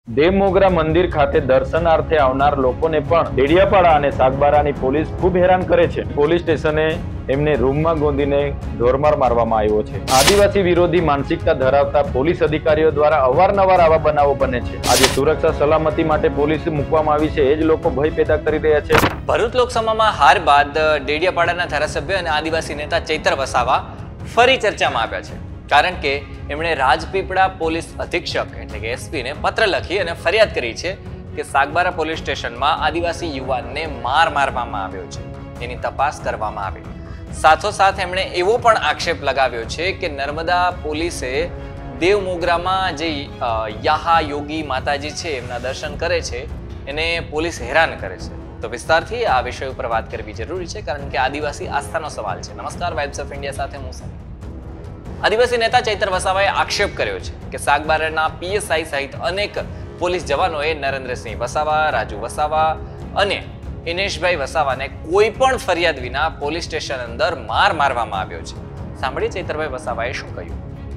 દેવમોગરા મંદિર ખાતે દર્શનાર્થે આવનાર લોકોને પણ ડેડિયાપાડા અને સાગબારાની પોલીસ ખૂબ હેરાન કરે છે। પોલીસ સ્ટેશને એમને રૂમમાં ગોંધીને ઢોરમાર મારવામાં આવ્યો છે। આદિવાસી વિરોધી માનસિકતા ધરાવતા પોલીસ અધિકારીઓ દ્વારા અવારનવાર આવા બનાવો બને છે। આજે સુરક્ષા સલામતી માટે પોલીસ મૂકવામાં આવી છે, એ જ લોકો ભય પેદા કરી રહ્યા છે। ભરૂચ લોકસભામાં હાર બાદ ડેડિયાપાડાના ધારાસભ્ય અને આદિવાસી નેતા ચૈતર વસાવા ફરી ચર્ચામાં આવ્યા છે, કારણ કે એમણે રાજપીપળા પોલીસ અધિક્ષક એટલે કે એસપીને પત્ર લખી અને ફરિયાદ કરી છે કે સાગબારા પોલીસ સ્ટેશનમાં આદિવાસી યુવાનને મારવામાં આવ્યો છે, એની તપાસ કરવામાં આવે। સાથોસાથ એમણે એવો પણ આક્ષેપ લગાવ્યો છે કે નર્મદા પોલીસે દેવમોગરામાં જે યાહા યોગી માતાજી છે એમના દર્શન કરે છે એને પોલીસ હેરાન કરે છે। તો વિસ્તારથી આ વિષય ઉપર વાત કરવી જરૂરી છે, કારણ કે આદિવાસી આસ્થાનો સવાલ છે। નમસ્કાર, વાઇબ્સ ઓફ ઇન્ડિયા સાથે હું છું। આદિવાસી નેતા ચૈતર વસાવાએ આક્ષેપ કર્યો છે કે સાગબારાના પીએસઆઈ સહિત અનેક પોલીસ જવાનોએ નરેન્દ્રસિંહ વસાવા, રાજુ વસાવા અને ઇનેશભાઈ વસાવાને કોઈ પણ ફરિયાદ વિના પોલીસ સ્ટેશન અંદર મારવામાં આવ્યો છે। સાંભળીએ ચૈતરભાઈ વસાવાએ શું કહ્યું।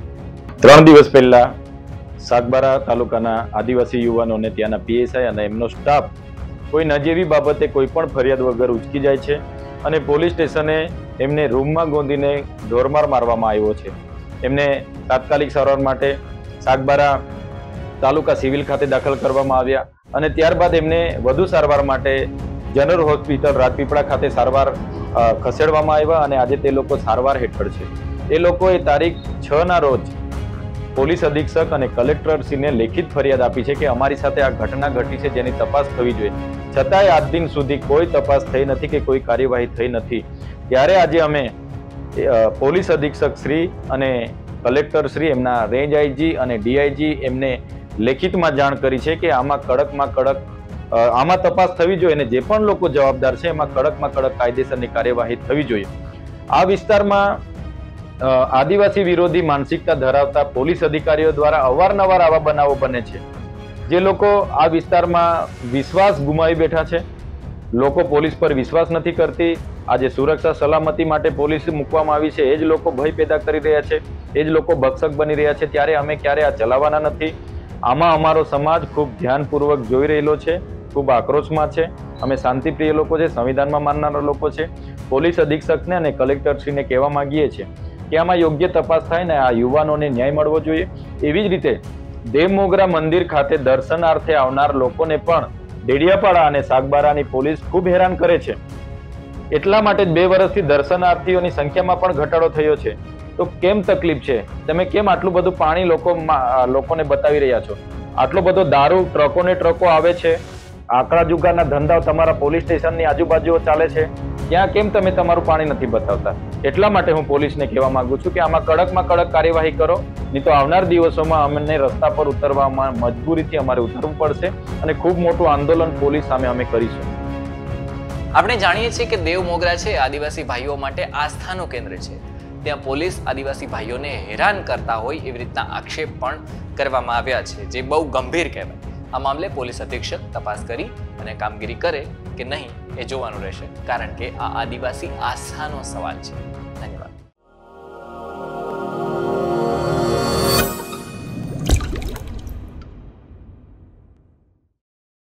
3 દિવસ પહેલા સાગબારા તાલુકાના આદિવાસી યુવાનોને ત્યાંના પીએસઆઈ અને એમનો સ્ટાફ કોઈ નજીવી બાબતે કોઈ પણ ફરિયાદ વગર ઉચકી જાય છે અને પોલીસ સ્ટેશને એમને રૂમમાં ગોંધીને ઢોરમાર મારવામાં આવ્યો છે। એમને તાત્કાલિક સારવાર માટે સાગબારા તાલુકા સિવિલ ખાતે દાખલ કરવામાં આવ્યા અને ત્યારબાદ એમને વધુ સારવાર માટે જનરલ હોસ્પિટલ રાજપીપળા ખાતે સારવાર ખસેડવામાં આવ્યા અને આજે તે લોકો સારવાર હેઠળ છે। એ લોકોએ તારીખ 6 ના રોજ પોલીસ અધિક્ષક અને કલેક્ટરશ્રીને લેખિત ફરિયાદ આપી છે કે અમારી સાથે આ ઘટના ઘટી છે જેની તપાસ થવી જોઈએ, છતાંય આજ દિન સુધી કોઈ તપાસ થઈ નથી કે કોઈ કાર્યવાહી થઈ નથી। ત્યારે આજે અમે પોલીસ અધિક્ષક શ્રી અને કલેક્ટર શ્રી, એમના રેન્જ આઈજી અને ડીઆઈજી એમને લેખિતમાં જાણ કરી છે કે આમાં કડકમાં કડક આમાં તપાસ થવી જોઈએ અને જે પણ લોકો જવાબદાર છે એમાં કડકમાં કડક કાયદેસરની કાર્યવાહી થવી જોઈએ। આ વિસ્તારમાં આદિવાસી વિરોધી માનસિકતા ધરાવતા પોલીસ અધિકારીઓ દ્વારા અવારનવાર આવા બનાવો બને છે, જે લોકો આ વિસ્તારમાં વિશ્વાસ ગુમાવી બેઠા છે। લોકો પોલીસ પર વિશ્વાસ નથી કરતી। આજે સુરક્ષા સલામતી માટે પોલીસ મૂકવામાં આવી છે, એ જ લોકો ભય પેદા કરી રહ્યા છે, એ જ લોકો ભક્ષક બની રહ્યા છે। ત્યારે અમે ક્યારે આ ચલાવવાના નથી। આમાં અમારો સમાજ ખૂબ ધ્યાનપૂર્વક જોઈ રહેલો છે, ખૂબ આક્રોશમાં છે। અમે શાંતિપ્રિય લોકો છે, સંવિધાનમાં માનનારા લોકો છે। પોલીસ અધિક્ષકને અને કલેક્ટરશ્રીને કહેવા માંગીએ છીએ કે આમાં યોગ્ય તપાસ થાય ને આ યુવાનોને ન્યાય મળવો જોઈએ। એવી જ રીતે દેવમોગરા મંદિર ખાતે દર્શનાર્થે આવનાર લોકોને પણ ડેડિયાપાડા અને સાગબારાની પોલીસ ખૂબ હેરાન કરે છે। એટલા માટે 2 વર્ષથી દર્શનાર્થીઓની સંખ્યામાં પણ ઘટાડો થયો છે। તો કેમ તકલીફ છે? તમે કેમ આટલું બધું પાણી લોકોને બતાવી રહ્યા છો? આટલો બધો દારૂ ટ્રકોને ટ્રકો આવે છે, આંકડા જુગારના ધંધાઓ તમારા પોલીસ સ્ટેશનની આજુબાજુ ચાલે છે, ત્યાં કેમ તમે તમારું પાણી નથી બતાવતા? એટલા માટે હું પોલીસને કહેવા માંગુ છું કે આમાં કડકમાં કડક કાર્યવાહી કરો, નહીં તો આવનાર દિવસોમાં અમને રસ્તા પર ઉતરવામાં મજબૂરીથી અમારે ઉતરવું પડશે અને ખૂબ મોટું આંદોલન પોલીસ સામે અમે કરીશું। આપણે જાણીએ છીએ કે દેવમોગરા છે આદિવાસી ભાઈઓ માટે આસ્થાનું કેન્દ્ર છે। ત્યાં પોલીસ આદિવાસી ભાઈઓને હેરાન કરતા હોય એવી રીતના આક્ષેપ પણ કરવામાં આવ્યા છે, જે બહુ ગંભીર કહેવાય। આ મામલે પોલીસ અધિક્ષક તપાસ કરી અને કામગીરી કરે કે નહીં એ જોવાનું રહેશે, કારણ કે આ આદિવાસી આસ્થાનો સવાલ છે। ધન્યવાદ।